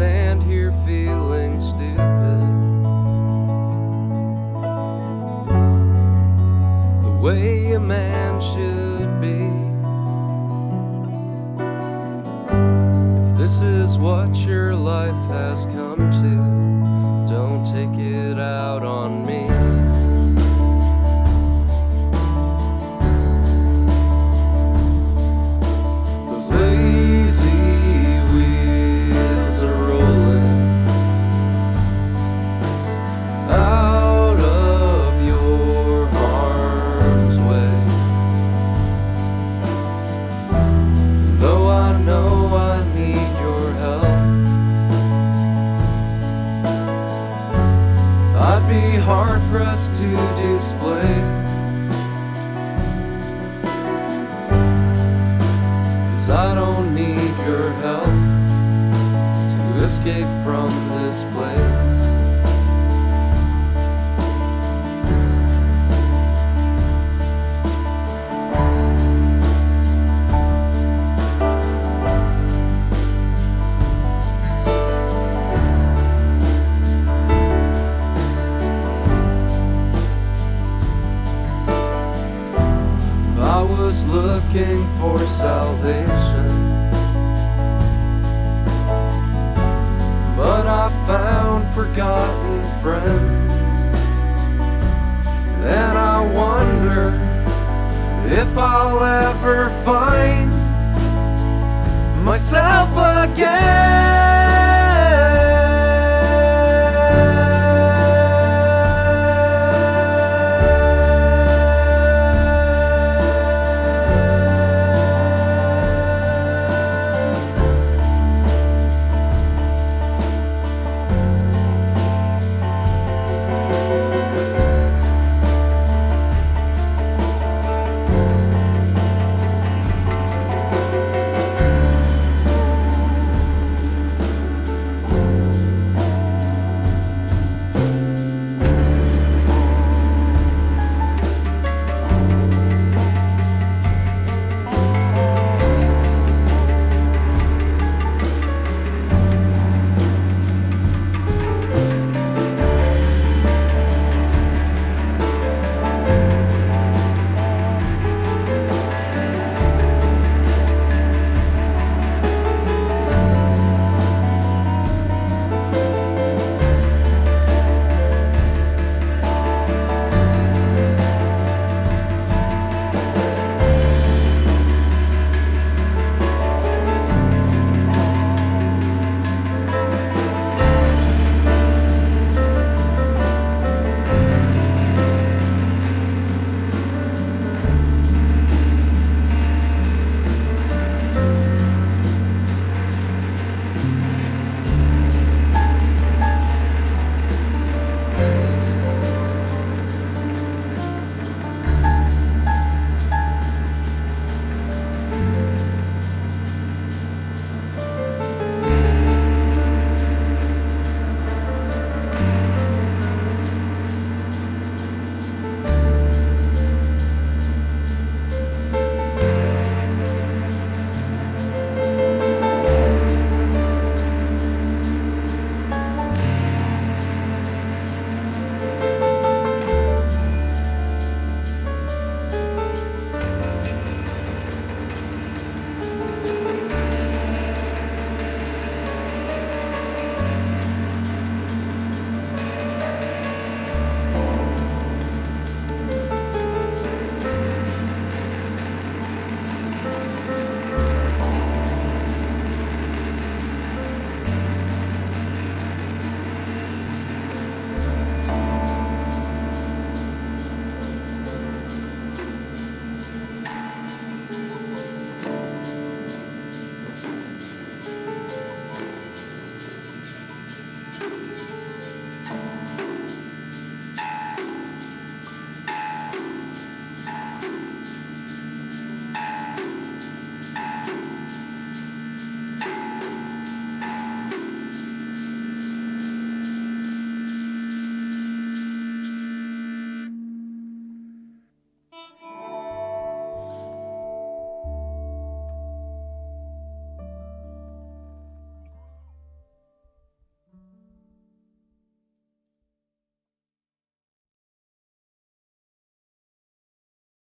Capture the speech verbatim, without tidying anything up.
stand here feeling stupid, the way a man should be. If this is what your life has come to, don't take it out on me. Those lazy wheels are rolling out of your harm's way. Though I know I need your help, I'd be hard-pressed to display, 'cause I don't need your help to escape from this place. I was looking for salvation, but I found forgotten friends, and I wonder if I'll ever find myself again.